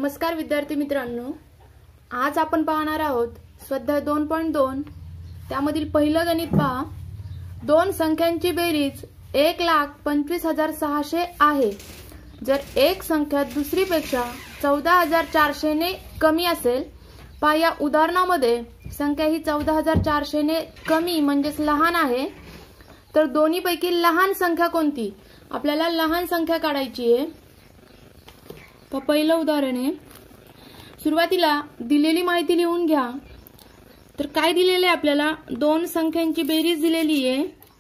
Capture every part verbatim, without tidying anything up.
नमस्कार विद्यार्थी मित्रांनो, आज आपण पाहणार आहोत स्वाध्याय दोन पॉइंट दोन त्यामधील पहिलं गणित पहा। दोन संख्यांची बेरीज एक लाख पंचवीस हजार सहाशे आहे। जर एक संख्या दुसरीपेक्षा चौदा हजार चारशे ने कमी असेल, पहा या उदाहरणामध्ये संख्या ही चौदा हजार चारशे ने कमी म्हणजेच लहान आहे, तर दोन्हीपैकी लहान संख्या कोणती? आपल्याला लहान संख्या काढायची आहे। तर पहिलं उदाहरण आहे, सुरुवातीला दिलेली माहिती लिहून घ्या। तर काय दिलेले आहे आपल्याला? दोन संख्यांची बेरीज दिलेली आहे।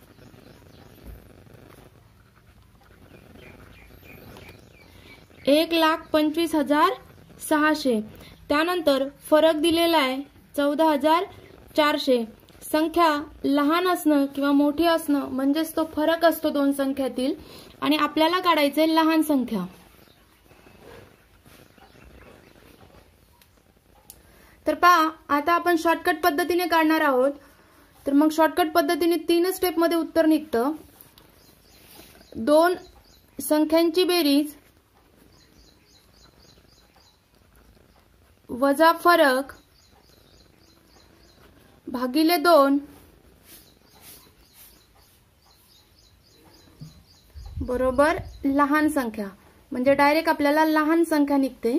एक लाख पंचवीस हजार सहाशे, त्यानंतर फरक दिलेला आहे चौदा हजार चारशे। संख्या लहान असणं किंवा मोठी असणं म्हणजेच तो फरक असतो दोन संख्यातील, आणि आपल्याला काढायचे लहान संख्या। तर पहा, आता आपण शॉर्टकट पद्धतीने काढणार आहोत। तर मग शॉर्टकट पद्धतीने तीन स्टेप मध्ये उत्तर निघतं। दोन संख्यांची बेरीज वजा फरक भागिले दोन बरोबर लहान संख्या, म्हणजे डायरेक्ट आपल्याला लहान संख्या निघते।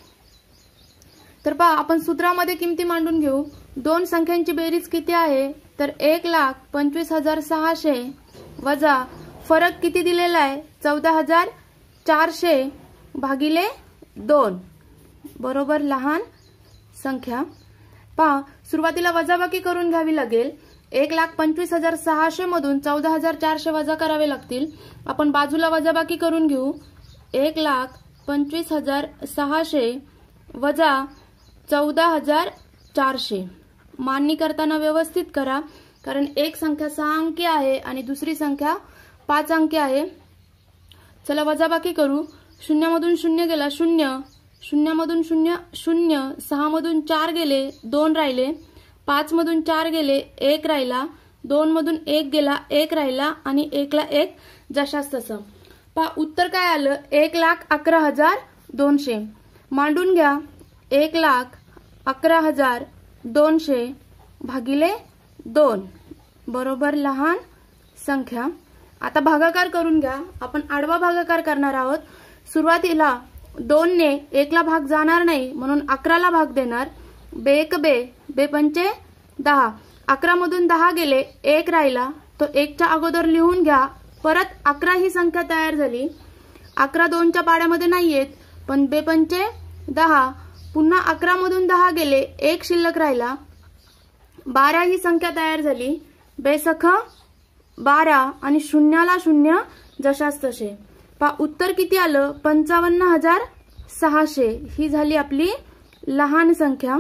तर पहा, आपण सूत्रामध्ये किमती मांडून घेऊ। दोन संख्यांची बेरीज किती आहे? तर एक लाख पंचवीस हजार सहाशे वजा फरक किती दिलेला आहे? चौदा हजार चारशे भागिले दोन बरोबर लहान संख्या। पहा, सुरुवातीला वजाबाकी करून घ्यावी लागेल। एक लाख पंचवीस हजार सहाशे मधून चौदा हजार चारशे वजा करावे लागतील। आपण बाजूला वजाबाकी करून घेऊ। एक लाख पंचवीस हजार सहाशे वजा चौदा हजार चारशे, मांडणी करताना व्यवस्थित करा, कारण एक संख्या सहा अंकी आहे आणि दुसरी संख्या पाच अंकी आहे। चला वजाबाकी करू। शून्यामधून शून्य गेला शून्य, शून्यामधून शून्य शून्य, सहा मधून चार गेले दोन राहिले, पाच मधून चार गेले एक राहिला, दोन मधून एक गेला एक राहिला आणि एकला एक जशास तसं। पहा उत्तर काय आलं? एक लाख अकरा हजार दोनशे। मांडून घ्या। एक लाख अकरा हजार दोनशे भागिले दोन बरोबर लहान संख्या। आता भागाकार करून घ्या। आपण आडवा भागाकार करणार आहोत। सुरुवातीला दोन ने एकला भाग जाणार नाही, म्हणून अकराला भाग देणार। बे एक बे, बे पंचे दहा, अकरा मधून दहा गेले एक राहिला, तो एकच्या अगोदर लिहून घ्या। परत अकरा ही संख्या तयार झाली। अकरा दोनच्या पाड्यामध्ये नाही येत, पण बे पंचे दहा, पुन्हा अकरा मधून दहा गेले एक शिल्लक राहिला, बारा ही संख्या तयार झाली। बेसख बारा आणि शून्याला शून्य जशास तसे। पहा उत्तर किती आलं? पंचावन्न हजार सहाशे। ही झाली आपली लहान संख्या।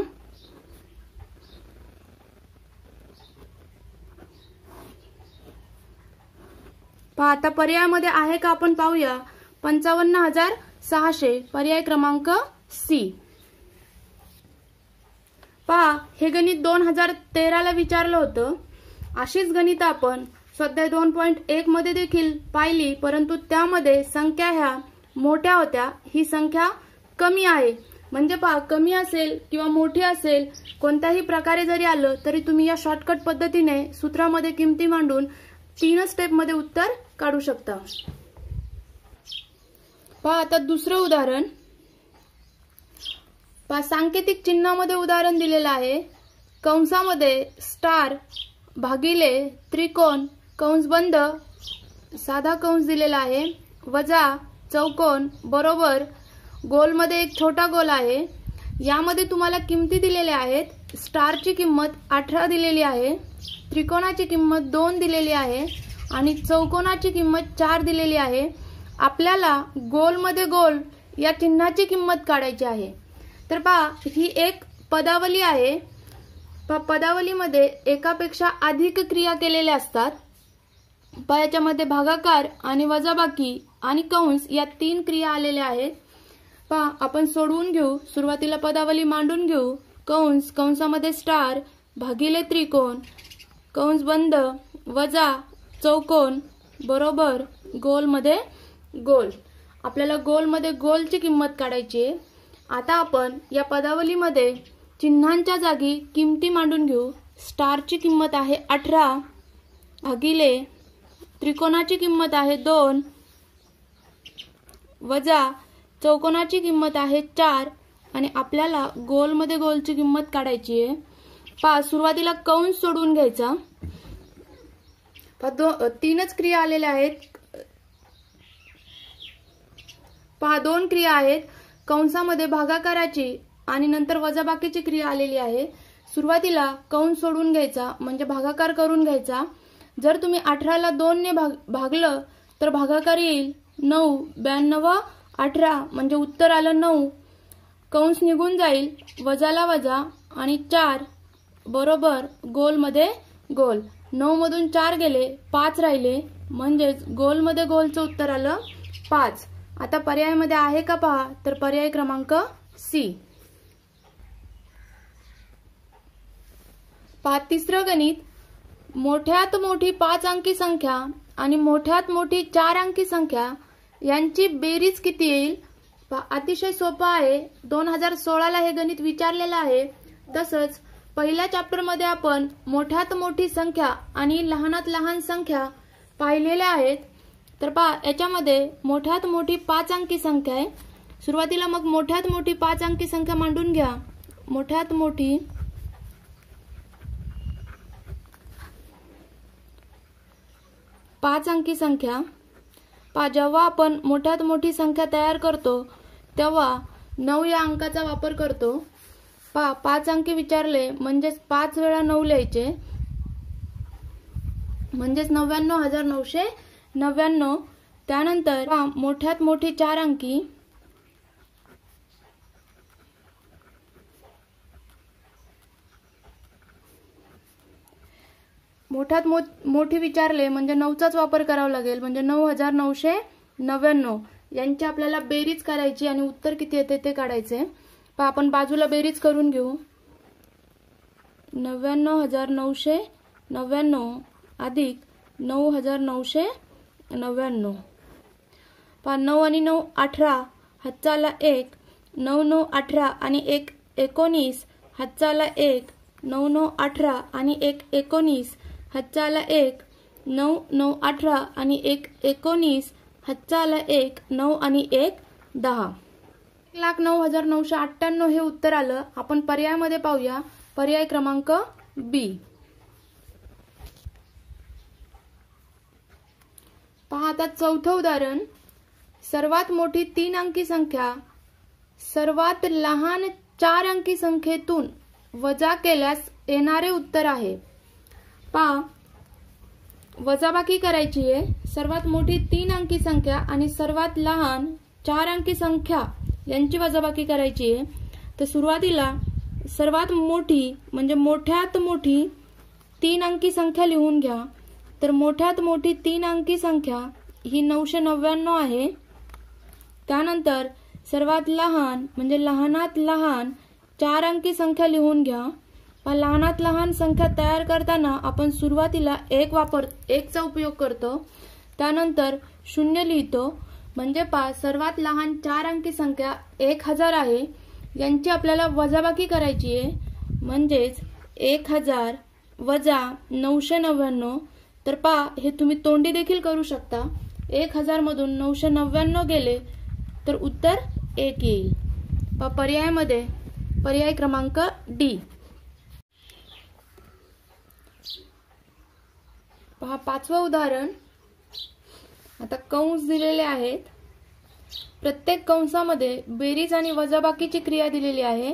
पहा आता पर्यायामध्ये आहे का आपण पाहूया। पंचावन्न हजार सहाशे पर्याय क्रमांक सी। पहा, हे गणित दोन हजार तेराला विचारलं होतं। अशीच गणित आपण स्वाध्याय दोन पॉइंट एक मध्ये देखील पाहिली, परंतु त्यामध्ये संख्या ह्या मोठ्या होत्या, ही संख्या कमी आहे। म्हणजे पहा, कमी असेल किंवा मोठी असेल, कोणत्याही प्रकारे जरी आलं तरी तुम्ही या शॉर्टकट पद्धतीने सूत्रामध्ये किमती मांडून तीन स्टेप मध्ये उत्तर काढू शकता। पहा आता दुसरं उदाहरण पहा, सांकेतिक चिन्हामध्ये उदाहरण दिलेलं आहे। कंसामध्ये स्टार भागिले त्रिकोण कंस बंद साधा कंस दिलेला आहे वजा चौकोन बरोबर गोलमध्ये एक छोटा गोल आहे। यामध्ये तुम्हाला किमती दिलेल्या आहेत। स्टारची किंमत अठरा दिलेली आहे, त्रिकोणाची किंमत दोन दिलेली आहे आणि चौकोनाची किंमत चार दिलेली आहे। आपल्याला गोलमध्ये गोल या चिन्हाची किंमत काढायची आहे। तर पहा, ही एक पदावली आहे। पहा, पदावलीमध्ये एकापेक्षा अधिक क्रिया केलेल्या असतात। पहा, याच्यामध्ये भागाकार आणि वजाबाकी आणि कंस या तीन क्रिया आलेल्या आहेत। पहा, आपण सोडवून घेऊ। सुरुवातीला पदावली मांडून घेऊ। कंस, कंसामध्ये स्टार भागिले त्रिकोण कंस बंद वजा चौकोन बरोबर गोलमध्ये गोल। आपल्याला गोलमध्ये गोलची किंमत काढायची आहे। आता आपण या पदावलीमध्ये चिन्हांच्या जागी किमती मांडून घेऊ। स्टारची किंमत आहे अठरा भागिले त्रिकोणाची किंमत आहे दोन वजा चौकोनाची किंमत आहे चार आणि आपल्याला गोलमध्ये गोलची किंमत काढायची आहे। पहा सुरुवातीला कंस सोडून घ्यायचा। पहा तीनच क्रिया आलेल्या आहेत। पहा दोन क्रिया आहेत, कंसामध्ये भागाकाराची आणि नंतर वजाबाकीची क्रिया आलेली आहे। सुरुवातीला कंस सोडून घ्यायचा म्हणजे भागाकार करून घ्यायचा। जर तुम्ही अठरा ला दोन ने भाग भागलं तर भागाकार येईल नऊ, ब्याण्णव अठरा म्हणजे उत्तर आलं नऊ। कंस निघून जाईल, वजाला वजा आणि चार बरोबर गोलमध्ये गोल। नऊ मधून चार गेले, पाच राहिले म्हणजेच गोलमध्ये गोलचं उत्तर आलं पाच। आता पर्यायामध्ये आहे का पहा, तर पर्याय क्रमांक सी। पहा तिसरं गणित, मोठ्यात मोठी पाच अंकी संख्या आणि मोठ्यात मोठी चार अंकी संख्या यांची बेरीज किती येईल। अतिशय सोपं आहे, दोन हजार सोळा ला हे गणित विचारलेलं आहे। तसंच पहिल्या चॅप्टर मध्ये आपण मोठ्यात मोठी संख्या आणि लहानात लहान संख्या पाहिलेल्या आहेत। तर पहा याच्यामध्ये मोठ्यात मोठी पाच अंकी संख्या आहे। सुरुवातीला मग मोठ्यात मोठी पाच अंकी संख्या मांडून घ्या। मोठ्यात मोठी पाच अंकी संख्या। पहा जेव्हा आपण मोठ्यात मोठी संख्या तयार करतो तेव्हा नऊ या अंकाचा वापर करतो। पहा पाच अंकी विचारले म्हणजेच पाच वेळा नऊ लिहायचे म्हणजेच नव्याण्णव हजार नऊशे नव्याण्णव। त्यानंतर मोठ्यात मोठी चार अंकी, मोठ्यात मोठी विचारले म्हणजे नऊचाच वापर करावा लागेल म्हणजे नऊ हजार नऊशे नव्याण्णव यांची आपल्याला बेरीज करायची आणि उत्तर किती येते ते काढायचे। पहा आपण बाजूला बेरीज करून घेऊ। नव्याण्णव हजार नऊशे नव्याण्णव अधिक नऊ हजार नऊशे नव्याण्णव। पहा नऊ आणि नऊ अठरा, हातचा आला एक, नऊ नऊ अठरा आणि एक एकोणीस, हातचा आला एक, नऊ नऊ अठरा आणि एक एकोणीस, हातचा आला एक, नऊ नऊ अठरा आणि एक एकोणीस, हातचा आला एक, नऊ आणि एक दहा। एक लाख नऊ हजार नऊशे अठ्ठ्याण्णव हे उत्तर आलं। आपण पर्यायामध्ये पाहूया, पर्याय क्रमांक बी। पहा आता चौथं उदाहरण, सर्वात मोठी तीन अंकी संख्या सर्वात लहान चार अंकी संख्येतून वजा केल्यास येणारे उत्तर आहे। पहा वजाबाकी करायची आहे। सर्वात मोठी तीन अंकी संख्या आणि सर्वात लहान चार अंकी संख्या यांची वजाबाकी करायची आहे। तर सुरुवातीला सर्वात मोठी म्हणजे मोठ्यात मोठी तीन अंकी संख्या लिहून घ्या। तर मोठ्यात मोठी तीन अंकी संख्या ही नऊशे नव्याण्णव आहे। त्यानंतर सर्वात लहान म्हणजे लहानात लहान चार अंकी संख्या लिहून घ्या। पण लहानात लहान संख्या तयार करताना आपण सुरुवातीला एक वापर एकचा उपयोग करतो, त्यानंतर शून्य लिहितो म्हणजे पहा सर्वात लहान चार अंकी संख्या एक हजार आहे। यांची आपल्याला वजाबाकी करायची आहे म्हणजेच एक हजार वजा नऊशे नव्याण्णव। तर पहा हे तुम्ही तोंडी देखील करू शकता। एक हजार मधून नऊशे नव्याण्णव गेले तर उत्तर एक येईल। पहा पर्यायामध्ये पर्याय क्रमांक डी। पहा पाचवं उदाहरण, आता कंस दिलेले आहेत। प्रत्येक कंसामध्ये बेरीज आणि वजाबाकीची क्रिया दिलेली आहे।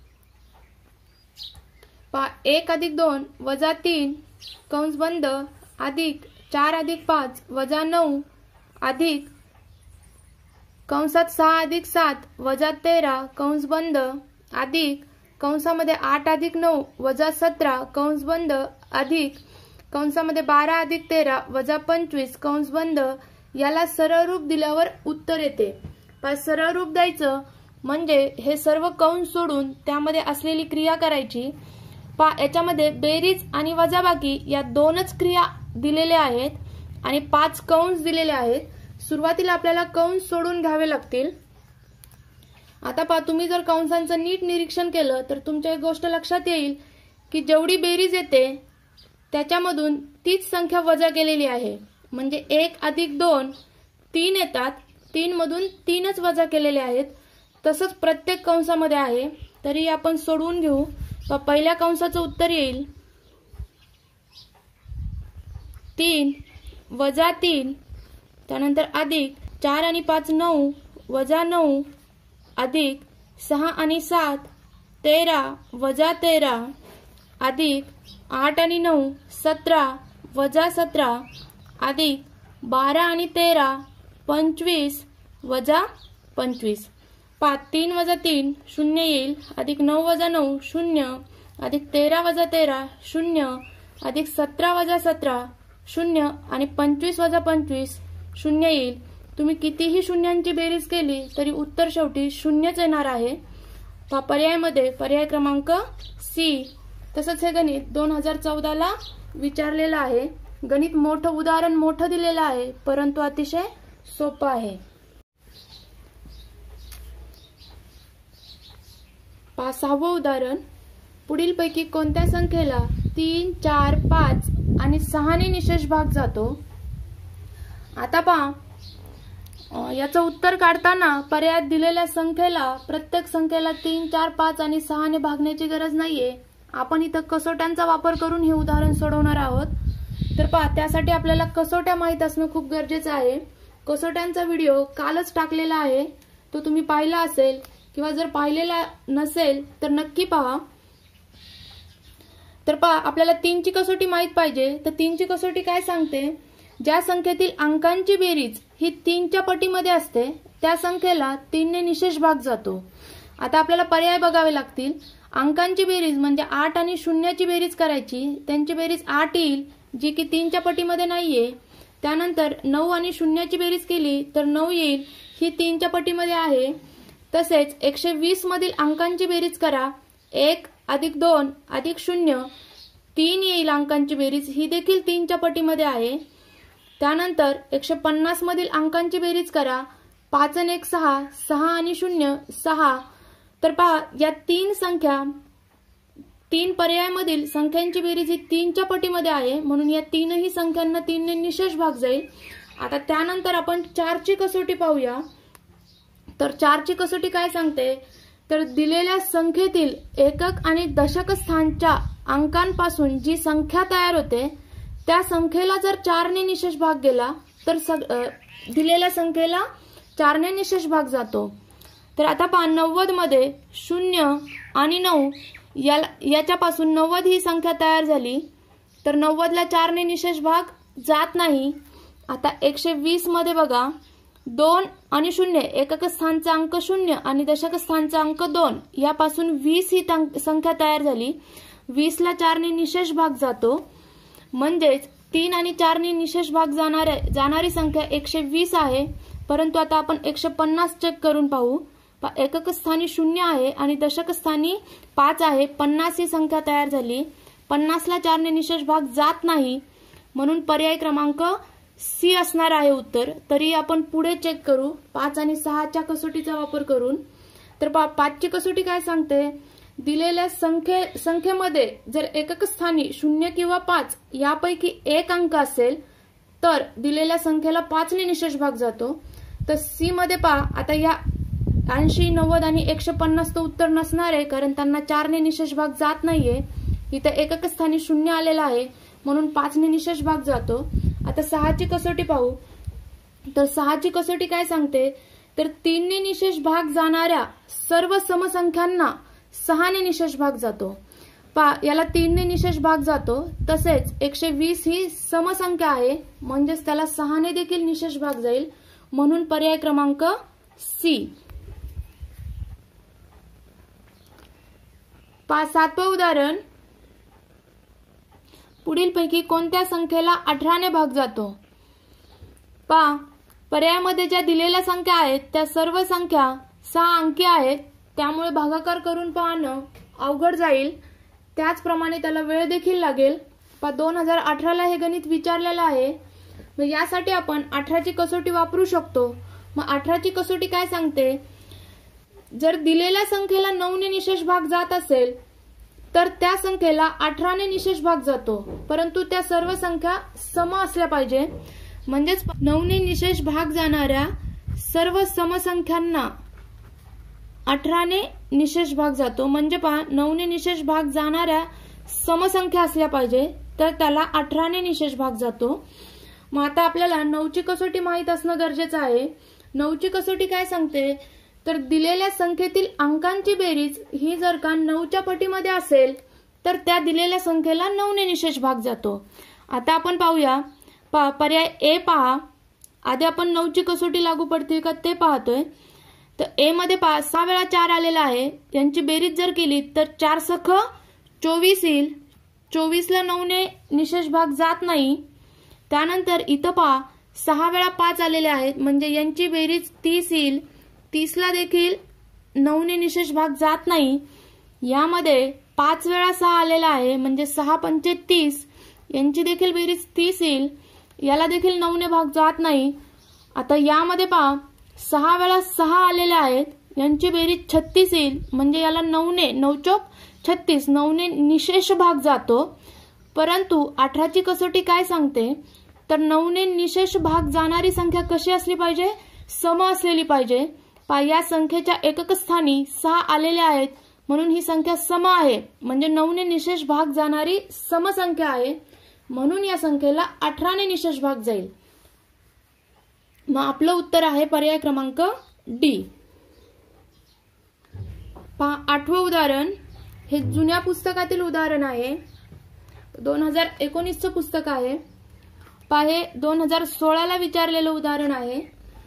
पहा एक अधिक दोन वजा तीन कंस बंद अधिक चार अधिक पाच वजा नऊ अधिक कंसात सहा अधिक सात वजा तेरा कंस बंद अधिक कंसामध्ये आठ अधिक नऊ वजा सतरा कंस बंद अधिक कंसामध्ये बारा अधिक तेरा वजा पंचवीस कंस बंद। याला सरळ रूप दिल्यावर उत्तर येते। पण सरळ रूप द्यायचं म्हणजे हे सर्व कंस सोडून त्यामध्ये असलेली क्रिया करायची। पा याच्यामध्ये बेरीज आणि वजाबाकी या दोनच क्रिया दिलेल्या आहेत आणि पाच कंस दिलेले आहेत। सुरुवातीला आपल्याला कंस सोडून घ्यावे लागतील आता पहा, तुम्ही जर कंसांचं नीट निरीक्षण केलं तर तुमच्या एक गोष्ट लक्षात येईल की जेवढी बेरीज येते त्याच्यामधून तीच संख्या वजा केलेली आहे. म्हणजे एक अधिक दोन तीन येतात, तीन मधून तीनच वजा केलेले आहेत. तसंच प्रत्येक कंसामध्ये आहे. तरी आपण सोडवून घेऊ. पहिल्या कंसाचं उत्तर येईल तीन वजा तीन, त्यानंतर अधिक चार आणि पाच नऊ, वजा नऊ, अधिक सहा आणि सात तेरा, वजा तेरा, अधिक आठ आणि नऊ सतरा, वजा सतरा, अधिक बारा आणि तेरा पंचवीस, वजा पंचवीस. पाच तीन वजा तीन शून्य येईल, अधिक नऊ वजा नऊ शून्य, अधिक तेरा वजा तेरा शून्य, अधिक सतरा वजा सतरा शून्य आणि पंचवीस वजा पंचवीस शून्य येईल. तुम्ही कितीही शून्यांची बेरीज केली तरी उत्तर शेवटी शून्यच येणार आहे. पर्यायामध्ये पर्याय क्रमांक सी. तसंच हे गणित दोन हजार चौदा ला विचारलेलं आहे. गणित मोठं उदाहरण मोठं दिलेलं आहे, परंतु अतिशय सोपं आहे. सहावं उदाहरण, पुढीलपैकी कोणत्या संख्येला तीन चार पाच आणि सहाने निशेष भाग जातो. आता पहा, याचं उत्तर काढताना पर्यायात दिलेल्या संख्येला प्रत्येक संख्येला तीन चार पाच आणि सहाने भागण्याची गरज नाहीये. आपण इथं कसोट्यांचा वापर करून हे उदाहरण सोडवणार आहोत. तर पहा, त्यासाठी आपल्याला कसोट्या माहीत असणं खूप गरजेचं आहे. कसोट्यांचा व्हिडिओ कालच टाकलेला आहे, तो तुम्ही पाहिला असेल किंवा जर पाहिलेला नसेल तर नक्की पहा. तर पहा, आपल्याला तीनची कसोटी माहित पाहिजे. तर तीनची कसोटी काय सांगते, ज्या संख्येतील अंकांची बेरीज ही तीनच्या पटीमध्ये असते त्या संख्येला तीनने निशेष भाग जातो. आता आपल्याला पर्याय बघावे लागतील. अंकांची बेरीज म्हणजे आठ आणि शून्याची बेरीज करायची, त्यांची बेरीज आठ येईल जी की तीनच्या पटीमध्ये नाहीये. त्यानंतर नऊ आणि शून्याची बेरीज केली तर नऊ येईल, ही तीनच्या पटीमध्ये आहे. तसेच एकशे वीस मधील अंकांची बेरीज करा, एक अधिक दोन अधिक शून्य तीन येईल अंकांची बेरीज, ही देखील तीनच्या पटीमध्ये आहे. त्यानंतर एकशे पन्नास मधील अंकांची बेरीज करा, पाच आणि एक सहा, सहा आणि शून्य सहा. तर पहा, या तीन संख्या तीन पर्यायामधील संख्यांची बेरीज ही तीनच्या पटीमध्ये आहे, म्हणून या तीनही संख्यांना तीनने निशेष भाग जाईल. आता त्यानंतर आपण चारची कसोटी पाहूया. तर चारची कसोटी काय सांगते, तर दिलेल्या संख्येतील एकक आणि दशक स्थानच्या अंकांपासून जी संख्या तयार होते त्या संख्येला जर चारने निशेष भाग गेला तर दिलेल्या संख्येला चारने निशेष भाग जातो. तर आता पहा, नव्वद मध्ये शून्य आणि नऊ याच्यापासून नव्वद ही संख्या तयार झाली, तर नव्वदला चारने निशेष भाग जात नाही. आता एकशे वीस मध्ये बघा, दोन आणि शून्य एकक स्थानचा अंक शून्य आणि दशक स्थानचा अंक दोन यापासून वीस ही संख्या तयार झाली, वीसला चारने निशेष भाग जातो. म्हणजेच तीन आणि चारने निशेष भाग जाणारे जाणारी संख्या एकशे वीस आहे. परंतु आता आपण एकशे पन्नास चेक करून पाहू. एकक स्थानी शून्य आहे आणि दशक स्थानी पाच आहे, पन्नास ही संख्या तयार झाली, पन्नासला चारने निशेष भाग जात नाही, म्हणून पर्याय क्रमांक सी असणार आहे उत्तर. तरी आपण पुढे चेक करू पाच आणि सहाच्या कसोटीचा वापर करून. तर पाचची कसोटी काय सांगते, दिलेल्या संख्ये संख्येमध्ये जर एकक स्थानी शून्य किंवा पाच यापैकी एक अंक असेल तर दिलेल्या संख्येला पाचने निशेष भाग जातो. तर सी मध्ये पहा, आता या ऐंशी नव्वद आणि एकशे पन्नास तो उत्तर नसणार आहे, कारण त्यांना चारने निशेष भाग जात नाहीये. इथं एकक स्थानी शून्य आलेला आहे, म्हणून पाचने निशेष भाग जातो. आता सहाची कसोटी पाहू. तर सहाची कसोटी काय सांगते, तर तीनने निशेष भाग जाणाऱ्या सर्व समसंख्यांना सहाने निशेष भाग जातो. पा याला तीनने निशेष भाग जातो. तसेच एकशे वीस ही समसंख्या आहे, म्हणजेच त्याला सहाने देखील निशेष भाग जाईल, म्हणून पर्याय क्रमांक सी. पा सातवं उदाहरण, पुढीलपैकी कोणत्या संख्येला अठराने भाग जातो. पा पर्यायामध्ये ज्या दिलेल्या संख्या आहेत त्या सर्व संख्या सहा अंकी आहेत, त्यामुळे भागाकार करून पाहणं अवघड जाईल. त्याचप्रमाणे त्याला वेळ देखील लागेल. पा दोन हजार अठराला हे गणित विचारलेलं आहे. मग यासाठी आपण अठराची कसोटी वापरू शकतो. मग अठराची कसोटी काय सांगते, जर दिलेल्या संख्येला नऊने निशेष भाग जात असेल तर त्या संख्येला अठराने निशेष भाग जातो, परंतु त्या सर्व संख्या सम असल्या पाहिजे. म्हणजेच नऊने निशेष भाग जाणाऱ्या सर्व समसंख्यांना अठराने निशेष भाग जातो. म्हणजे पहा, नऊने निशेष भाग जाणाऱ्या समसंख्या असल्या पाहिजे तर त्याला अठराने निशेष भाग जातो. मग आता आपल्याला नऊची कसोटी माहित असणं गरजेचं आहे. नऊची कसोटी काय सांगते तर दिलेल्या संख्येतील अंकांची बेरीज ही जर का नऊच्या पटीमध्ये असेल तर त्या दिलेल्या संख्येला नऊने निशेष भाग जातो. आता आपण पाहूया. पहा, पर्याय ए पहा. आधी आपण नऊची कसोटी लागू पडते का ते पाहतोय. तर ए मध्ये पहा, सहा वेळा चार आलेला आहे. यांची बेरीज जर केली तर चार सख चोवीस येईल. चोवीसला नऊने निशेष भाग जात नाही. त्यानंतर इथं पहा, सहा वेळा पाच आलेले आहेत म्हणजे यांची बेरीज तीस येईल. तीसला देखील नऊने निशेष भाग जात नाही. यामध्ये पाच वेळा सहा आलेला आहे म्हणजे सहा पंचे तीस, यांची देखील बेरीज तीस येईल. याला देखील नऊने भाग जात नाही. आता यामध्ये पहा, सहा वेळा सहा आलेल्या आहेत. यांची बेरीज छत्तीस येईल म्हणजे याला नऊने नऊ चौक छत्तीस नऊने निशेष भाग जातो. परंतु अठराची कसोटी काय सांगते तर नऊने निशेष भाग जाणारी संख्या कशी असली पाहिजे, सम असलेली पाहिजे. पहा, या संख्येच्या एकक स्थानी सहा आलेले आहेत म्हणून ही संख्या सम आहे. म्हणजे नऊने निशेष भाग जाणारी समसंख्या आहे म्हणून या संख्येला अठराने निशेष भाग जाईल. मग आपलं उत्तर आहे पर्याय क्रमांक डी. पहा, आठवं उदाहरण हे जुन्या पुस्तकातील उदाहरण आहे. दोन हजार एकोणीसचं पुस्तक आहे. पहा, हे दोन हजार सोळाला विचारलेलं उदाहरण आहे.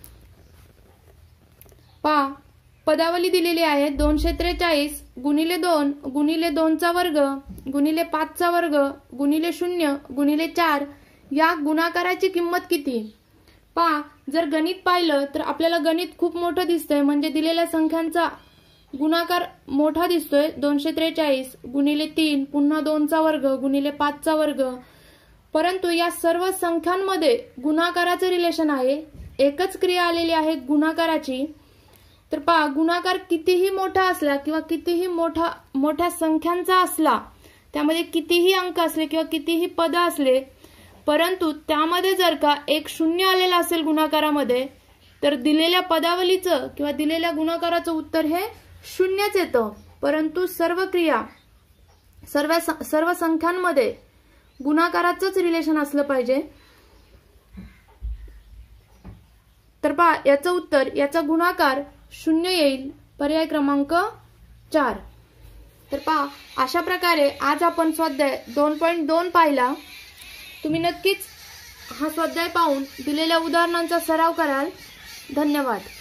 पहा, पदावली दिलेली आहे. दोनशे त्रेचाळीस गुणिले दोन गुणिले दोनचा वर्ग गुणिले पाचचा वर्ग गुणिले शून्य गुणिले चार या गुणाकाराची किंमत किती. पहा, जर गणित पाहिलं तर आपल्याला गणित खूप मोठं दिसतंय म्हणजे दिलेल्या संख्यांचा गुणाकार मोठा दिसतोय. दोनशे त्रेचाळीस गुणिले तीन पुन्हा दोनचा वर्ग गुणिले पाचचा वर्ग. परंतु या सर्व संख्यांमध्ये गुणाकाराचं रिलेशन आहे. एकच क्रिया आलेली आहे गुणाकाराची. तर पहा, गुणाकार कितीही मोठा असला किंवा कितीही मोठा मोठ्या संख्यांचा असला, त्यामध्ये कितीही अंक असले किंवा कितीही पद असले, परंतु त्यामध्ये जर का एक शून्य आलेला असेल गुणाकारामध्ये तर दिलेल्या पदावलीचं किंवा दिलेल्या गुणाकाराचं उत्तर हे शून्यच येतं. परंतु सर्व क्रिया सर्व सर्व संख्यांमध्ये गुणाकाराचंच रिलेशन असलं पाहिजे. तर पहा, याचं उत्तर याचा गुणाकार शून्य येईल. पर्याय क्रमांक चार. तर पहा, अशा प्रकारे आज आपण स्वाध्याय दोन पॉईंट दोन पाहिला. तुम्ही नक्कीच हा स्वाध्याय पाहून दिलेल्या उदाहरणांचा सराव कराल. धन्यवाद.